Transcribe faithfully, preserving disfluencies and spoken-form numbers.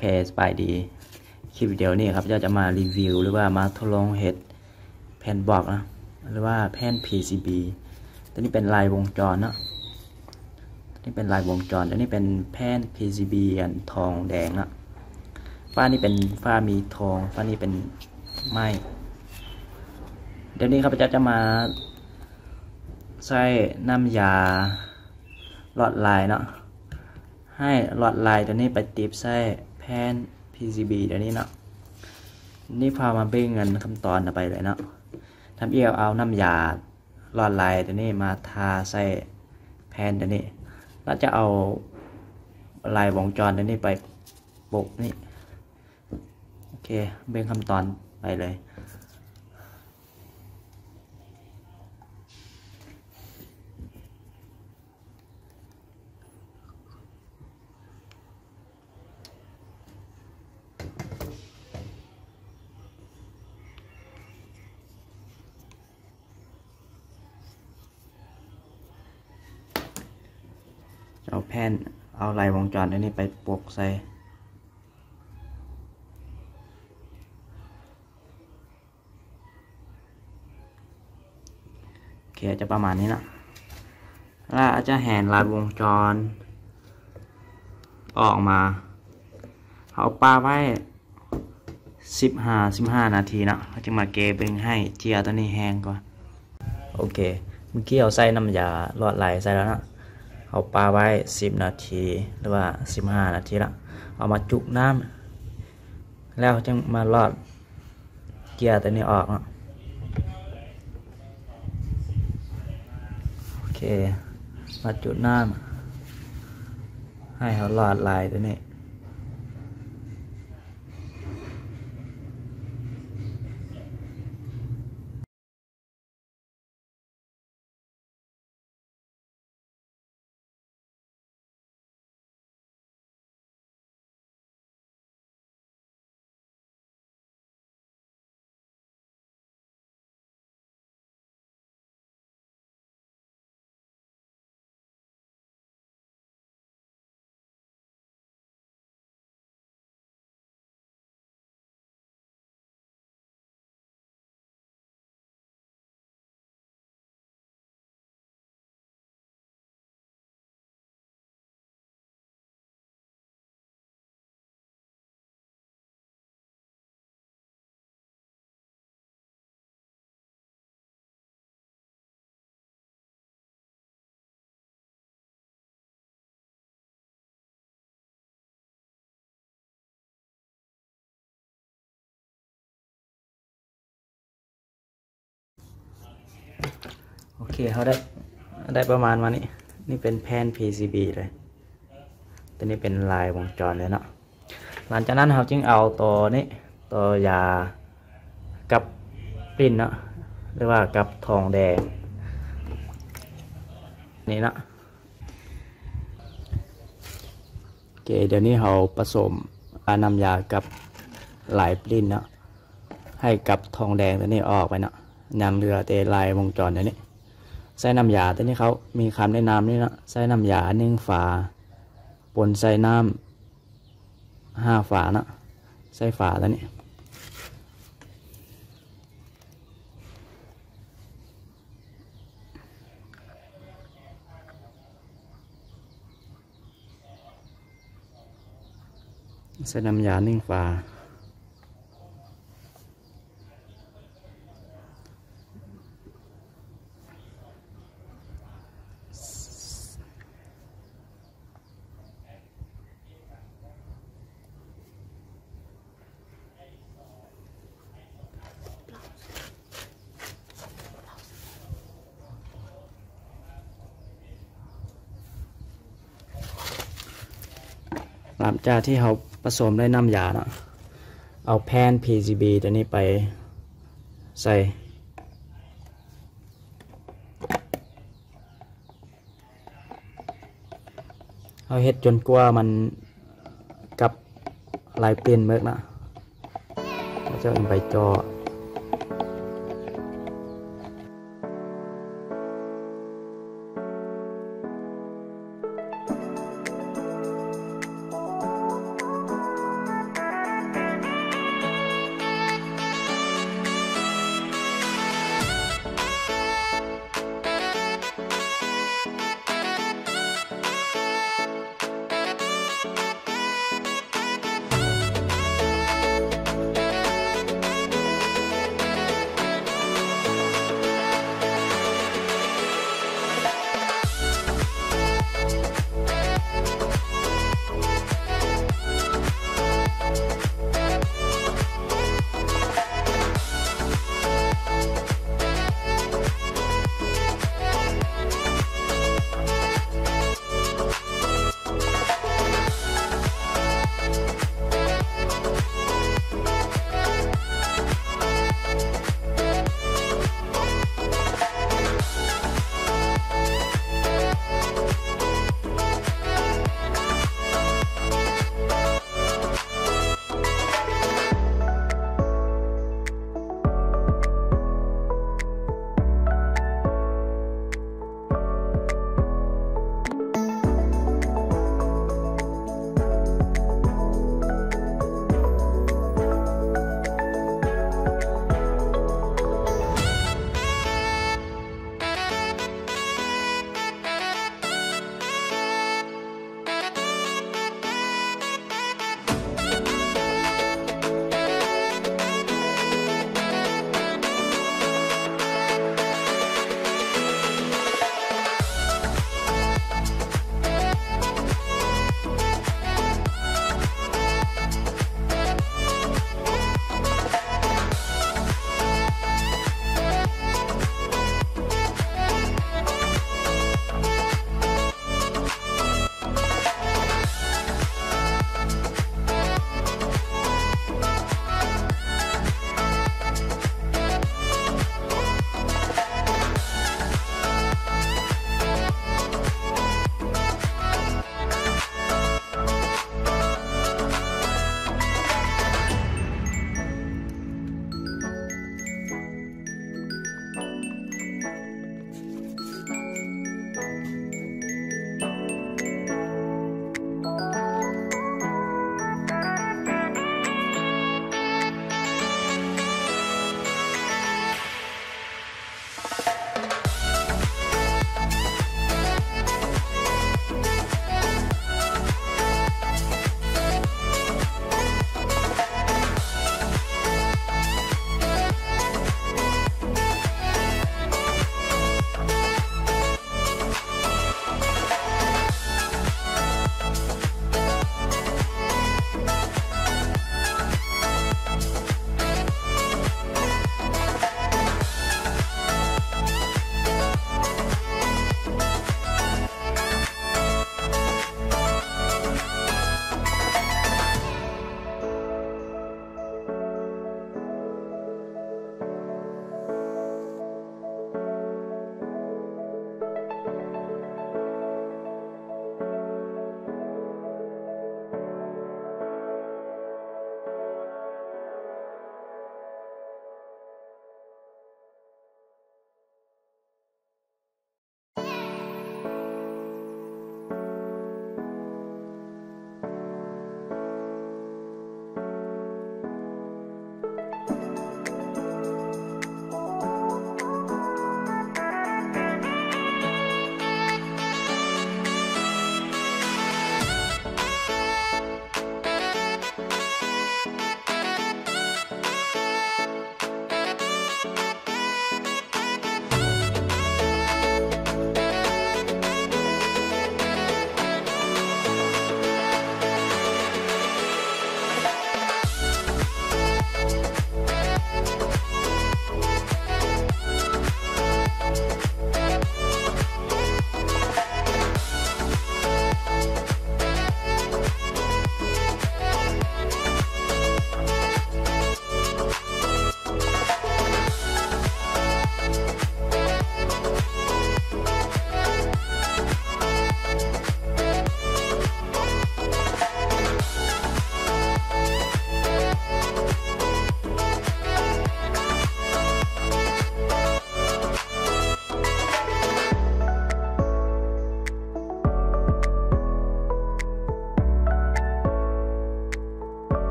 เคสบายดีคลิปวิดีโอนี้ครับจะมารีวิวหรือว่ามาทดลองเห็ดแผ่นบล็อกนะหรือว่าแผ่น พี ซี บี ตัวนี้เป็นลายวงจรนะตัวนี้เป็นลายวงจรตัวนี้เป็นแผ่น พี ซี บี อันทองแดงนะฝ้านี่เป็นฝ้ามีทองฝ้านี่เป็นไม้เดี๋ยวนี้ครับจะจะมาใส่น้ำยาหลอดลายเนาะให้หลอดลายตัวนี้ไปติดใส่แผ่น พี ซี บี ตัวนี้เนาะนี่พามาเบ่งเงินขั้นตอนไปเลยเนาะทำเอี่ยวเอาน้ำยาหลอดลายตัวนี้มาทาใส่แผ่นตัวนี้แล้วจะเอาลายวงจรตัวนี้ไปโปะนี่โอเคเบ่งขั้นตอนไปเลยเอาแผ่นเอาลายวงจรอันนี้ไปปกใส่โอเคจะประมาณนี้นะแล้วอาจจะแหนลายวงจรออกมาเอาปลาไว้สิบห้าสิบห้านาทีนะเขาจะมาเกเบงให้เจียตัวนี้แห้งก่อนโอเคเมื่อกี้เอาใส่น้ำยาหลอดไหลใส่แล้วนะเอาปลาไว้สิบนาทีหรือว่าสิบห้านาทีละเอามาจุกน้ำแล้วจึงมาลอดเกียร์ตัวนี้ออกนะโอเคมาจุดน้ำให้เขาลอดลายตัวนี้โอเคเขาได้ได้ประมาณวันนี้นี่เป็นแผ่น พี ซี บี เลยตัวนี้เป็นลายวงจรเลยเนาะหลังจากนั้นเราจึงเอาตัวนี้ตัวยากับปริ้นเนาะหรือว่ากับทองแดงนี่เนาะโอเคเดี๋ยวนี้เราผสมอาน้ำยากับลายปริ้นเนาะให้กับทองแดงตัวนี้ออกไปเนาะนำเรือเตลายวงจรตัวนี้ใส่น้ำยาตัวนี้เขามีคำแนะนำนี่นะใส่น้ำยาหนึ่งฝาปนใส่น้ำห้าฝานะใส่ฝาตัวนี้ใส่น้ำยาหนึ่งฝาหลังจากที่เราผสมได้น้ำยาเนาะเอาแผ่น พี ซี บี ตัวนี้ไปใส่เอาเฮ็ดจนกว่ามันกับลายเปลี่ยนเมิกนะเราจะเอาไปจ่อ